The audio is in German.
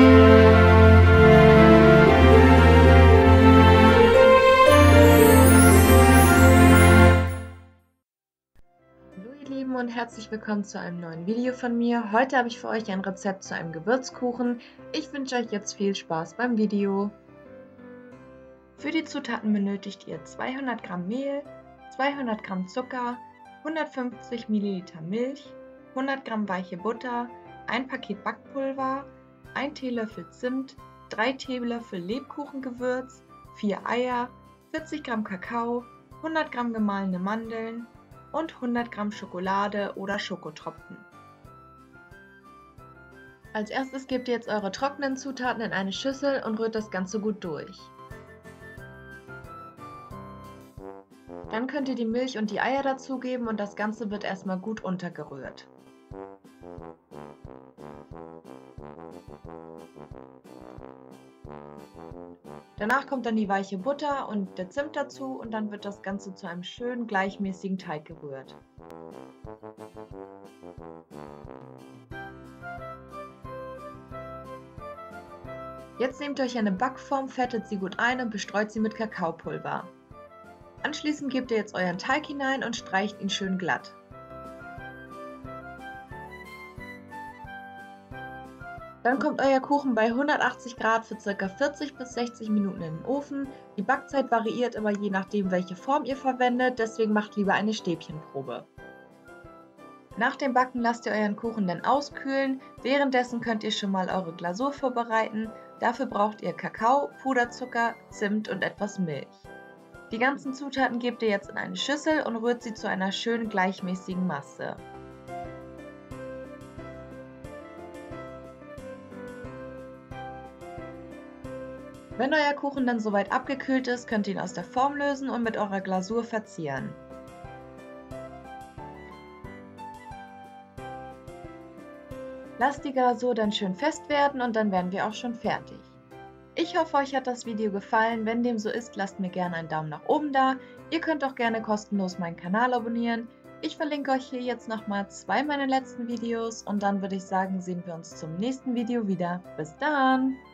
Hallo ihr Lieben und herzlich willkommen zu einem neuen Video von mir. Heute habe ich für euch ein Rezept zu einem Gewürzkuchen. Ich wünsche euch jetzt viel Spaß beim Video. Für die Zutaten benötigt ihr 200 Gramm Mehl, 200 Gramm Zucker, 150 Milliliter Milch, 100 Gramm weiche Butter, ein Paket Backpulver, 1 Teelöffel Zimt, 3 Teelöffel Lebkuchengewürz, 4 Eier, 40 Gramm Kakao, 100 Gramm gemahlene Mandeln und 100 Gramm Schokolade oder Schokotropfen. Als erstes gebt ihr jetzt eure trockenen Zutaten in eine Schüssel und rührt das Ganze gut durch. Dann könnt ihr die Milch und die Eier dazugeben und das Ganze wird erstmal gut untergerührt. Danach kommt dann die weiche Butter und der Zimt dazu und dann wird das Ganze zu einem schönen gleichmäßigen Teig gerührt. Jetzt nehmt euch eine Backform, fettet sie gut ein und bestreut sie mit Kakaopulver. Anschließend gebt ihr jetzt euren Teig hinein und streicht ihn schön glatt. Dann kommt euer Kuchen bei 180 Grad für ca. 40 bis 60 Minuten in den Ofen. Die Backzeit variiert immer je nachdem, welche Form ihr verwendet, deswegen macht lieber eine Stäbchenprobe. Nach dem Backen lasst ihr euren Kuchen dann auskühlen. Währenddessen könnt ihr schon mal eure Glasur vorbereiten. Dafür braucht ihr Kakao, Puderzucker, Zimt und etwas Milch. Die ganzen Zutaten gebt ihr jetzt in eine Schüssel und rührt sie zu einer schönen gleichmäßigen Masse. Wenn euer Kuchen dann soweit abgekühlt ist, könnt ihr ihn aus der Form lösen und mit eurer Glasur verzieren. Lasst die Glasur dann schön fest werden und dann werden wir auch schon fertig. Ich hoffe, euch hat das Video gefallen. Wenn dem so ist, lasst mir gerne einen Daumen nach oben da. Ihr könnt auch gerne kostenlos meinen Kanal abonnieren. Ich verlinke euch hier jetzt nochmal 2 meiner letzten Videos und dann würde ich sagen, sehen wir uns zum nächsten Video wieder. Bis dann!